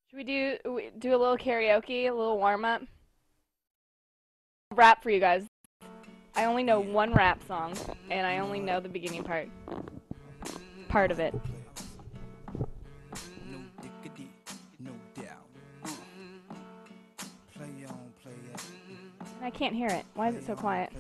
Should we do a little karaoke, a little warm up? Rap for you guys. I only know one rap song, and I only know the beginning part of it. No diggity, no doubt. Play on, play it. I can't hear it. Why is it so quiet?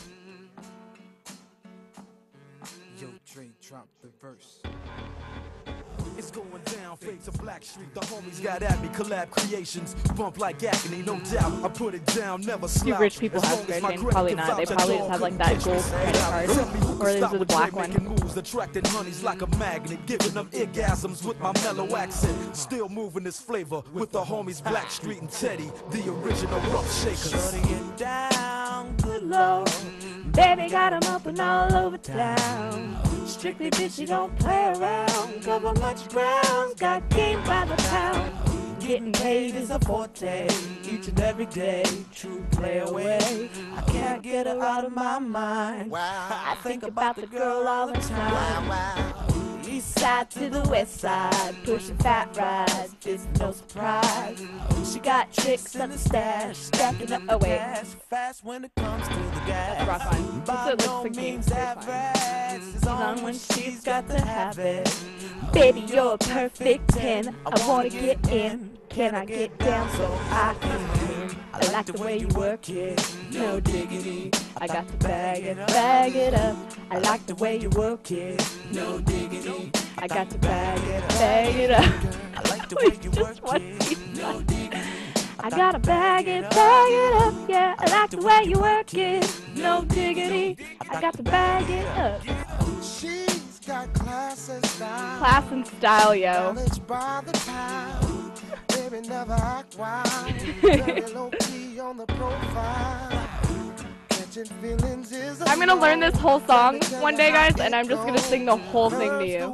Yo, Dre, drop the verse. It's going down, fade to Black Street. The homies got at me, collab creations, bump like agony, no doubt. I put it down, never Do slouch. rich people have credit names? Probably not. They probably just have like that gold credit card. Or is it the black one? Moves, attracting honeys like a magnet, giving them orgasms with my mellow accent. Still moving this flavor with the homies Black Street and Teddy, the original rough shakers. Shutting it down, good Lord. Baby got 'em up and all over town. Strictly bitch, you don't play around. Cover much ground, got game by the pound. Getting paid is a forte, each and every day. True play away, I can't get her out of my mind. I think about the girl all the time. East side to the west side, pushing fat rides, it's no surprise. She got tricks in the stash, stacking up Oh, wait. fast when it comes to the gas. Rock on. By This no looks like means game's average, it's on when she's got to have it. Baby, you're a perfect 10. I wanna get in. Can I get down so I can win? I like the way you work it, No diggity. I got to bag it up. I like the way you work it, no diggity. I got to bag bag it up. I like the way you Just work one it, piece. no diggity. I gotta bag it up. Yeah, I like the way you work it. No diggity. I got to bag it up. She's got class and style. Class and style, yo. Knowledge by the pound. Baby, never act wild. Very low key on the profile. Catching feelings is a I'm gonna learn this whole song one day, guys, and I'm just gonna sing the whole thing to you.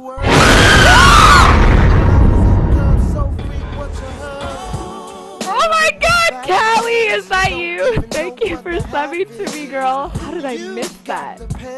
Oh my god, Callie, is that you? Thank you for subbing to me, girl. How did I miss that?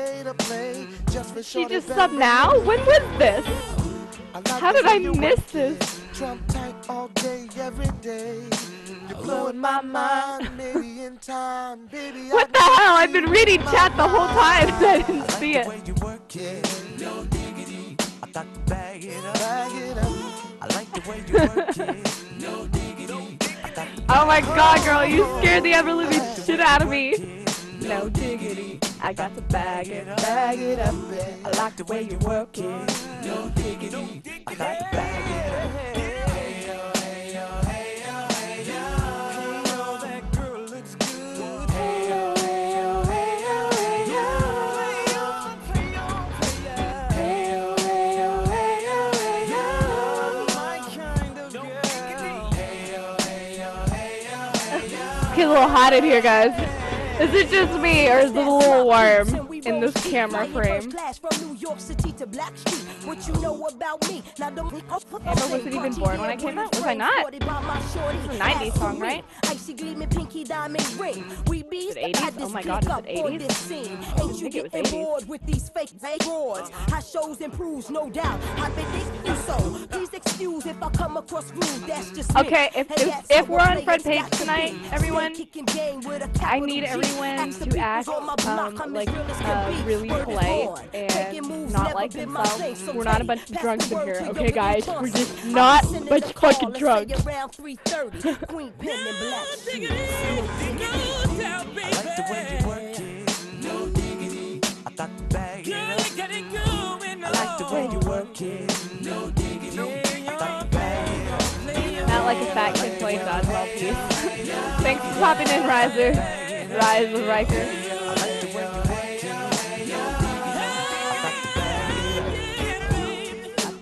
She just subbed now? When was this? How did I miss this? Trump tight all day, every day. You're blowing my mind. Maybe in time, baby. What the hell? I've been reading chat the whole time and I didn't see it. I like the way you work it, no diggity. I got to bag it up. Bag it up. I like the way you work it, no diggity. I got to Oh my god, girl, you scared the ever-living shit out of me. No diggity, I got to bag it up. I like the way you work it, no diggity. I got to bag it up. Hey yo, hey yo, hey yo, hey yo. Hey yo, that girl looks good. Hey yo, hey yo, hey yo, hey yo. Hey yo, hey yo, hey yo. Hey yo, hey yo, hey yo, hey yo. My kind of girl. Hey yo, hey yo, hey yo, hey yo. It's a little hot in here, guys. Is it just me, or is it a little warm in this camera frame? Amber wasn't even born when I came out? Was I not? It's a 90s song, right? Is it 80s? Oh my god, is it 80s? I didn't think it was 80s. With these fake broads, how shows improves, no doubt. I've been thinking so. Please excuse if I come across rude. That's just Okay, if we're on front page tonight, everyone, I need everyone to act like really polite and not like themselves. We're not a bunch of drunks in here, okay, guys? We're just not a bunch of fucking drunks. Queen Pen and Black Sheep. I like the way you work it, no diggity. I got to bag it up. I like the way you work it, no diggity. I got to bag it up. Not like a fat kid playing dodgeball, please. Thanks for popping in, Riser. Rise with Riker. I like the way you work it, no diggity. I got to bag it up.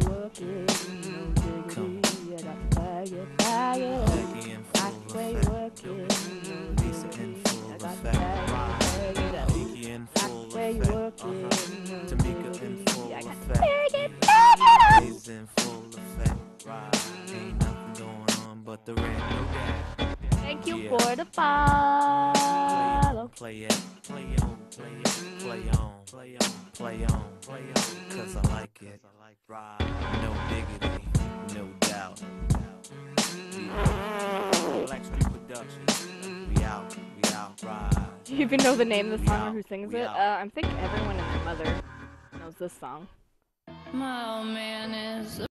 Back in full effect. Lisa in full effect. Nikki in full effect. Tamika in full effect. Days in full effect. Ain't nothing going on but the rain. Thank you for the follow. Play it, play on, play it, play on, play on, play on, play on. Cause I like it. No diggity, no doubt. production. We out, right. Do you even know the name of the song or who out, sings we it? out. I think everyone and their mother knows this song. My old man is